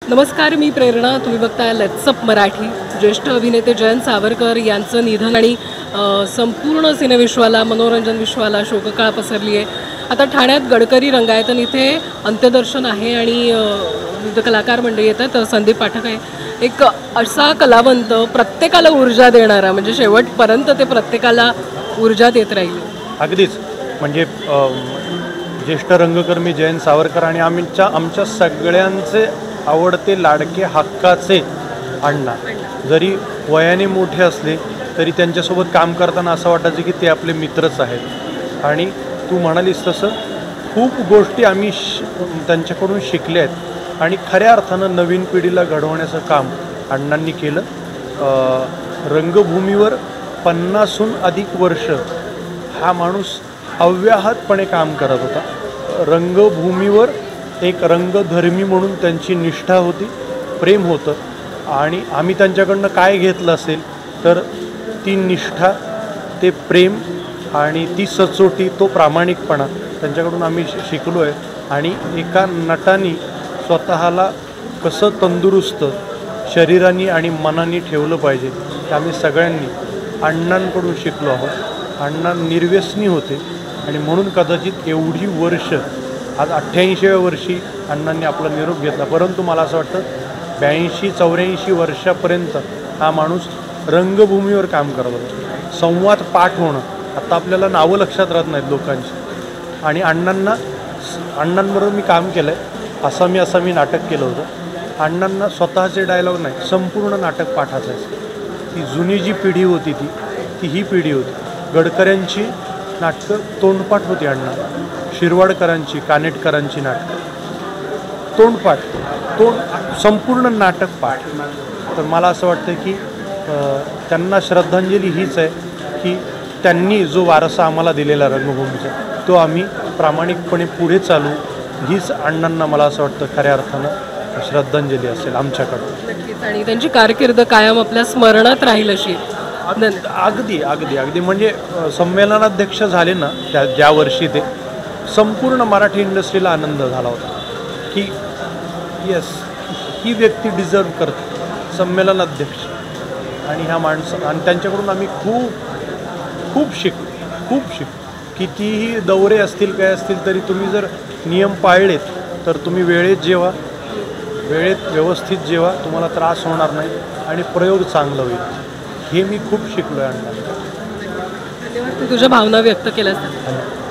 नमस्कार, मी प्रेरणा. तुम्ही बघताय लेट्स अप मराठी. ज्येष्ठ अभिनेते जयंत सावरकर यांचं निधन आणि संपूर्ण सिनेविश्वाला, मनोरंजन विश्वाला शोककळा पसरली आहे. आता ठाण्यात गडकरी रंगायतन इथे अंत्यदर्शन आहे आणि विविध कलाकार मंडळी येतात. तर संदीप पाठक आहे, एक असा कलावंत, प्रत्येकाला ऊर्जा देणारा, म्हणजे शेवटपर्यंत ते प्रत्येकाला ऊर्जा देत राहील. अगदीच. म्हणजे ज्येष्ठ रंगकर्मी जयंत सावरकर आणि आमच्या सगळ्यांचे आवडते, लाडके, हक्काचे अण्णा. जरी वयाने मोठे असले तरी त्यांच्यासोबत काम करताना असं वाटायचं की ते आपले मित्रच आहेत. आणि तू म्हणालीस तसं खूप गोष्टी आम्ही त्यांच्याकडून शिकल्या आहेत आणि खऱ्या अर्थानं नवीन पिढीला घडवण्याचं काम अण्णांनी केलं. रंगभूमीवर 50हून अधिक वर्ष हा माणूस अव्याहतपणे काम करत होता. रंगभूमीवर एक रंगधर्मी म्हणून त्यांची निष्ठा होती, प्रेम होतं. आणि आम्ही त्यांच्याकडनं काय घेतलं असेल तर ती निष्ठा, ते प्रेम आणि ती सचोटी, तो प्रामाणिकपणा त्यांच्याकडून आम्ही शिकलो आहे. आणि एका नटाने स्वतःला कसं तंदुरुस्त शरीराने आणि मनाने ठेवलं पाहिजे ते आम्ही सगळ्यांनी अण्णांकडून शिकलो आहोत. अण्णा निर्व्यसनी होते आणि म्हणून कदाचित एवढी वर्ष, आज 88व्या वर्षी अण्णांनी आपला निरोप घेतला. परंतु मला असं वाटतं 82-84 वर्षापर्यंत हा माणूस रंगभूमीवर काम करत होता. संवाद पाठ होणं, आता आपल्याला नावं लक्षात राहत नाहीत लोकांची. आणि अण्णांबरोबर मी काम केलं आहे. असं मी नाटक केलं होतं. अण्णांना स्वतःचे डायलॉग नाही, संपूर्ण नाटक पाठ असायचं. ती जुनी जी पिढी होती ती ही पिढी होती. गडकऱ्यांची नाटकं तोंडपाठ होती अण्णा. शिरवाडकरांची, कानेटकरांची नाटकं तोंडपाठ, संपूर्ण नाटक पाठ. तर मला असं वाटतं की त्यांना श्रद्धांजली हीच आहे की त्यांनी जो वारसा आम्हाला दिलेला रंगभूमीचा, तो आम्ही प्रामाणिकपणे पुढे चालू. हीच अण्णांना मला असं वाटतं खऱ्या अर्थानं श्रद्धांजली असेल आमच्याकडं. नक्कीच. आणि त्यांची कारकीर्द कायम आपल्या स्मरणात राहील अशी. अगदी अगदी अगदी. म्हणजे संमेलनाध्यक्ष झाले ना ज्या वर्षी, ते संपूर्ण मराठी इंडस्ट्रीला आनंद झाला होता की येस, ही व्यक्ती डिझर्व करते संमेलनाध्यक्ष. आणि ह्या माणसं, आणि त्यांच्याकडून आम्ही खूप शिकलो. कितीही दौरे असतील, काय असतील, तरी तुम्ही जर नियम पाळलेत तर तुम्ही वेळेत व्यवस्थित जेवा, तुम्हाला त्रास होणार नाही आणि प्रयोग चांगला होईल. हे मी खूप शिकलो आहे अण्णा. धन्यवाद. तुझ्या भावना व्यक्त केल्यास.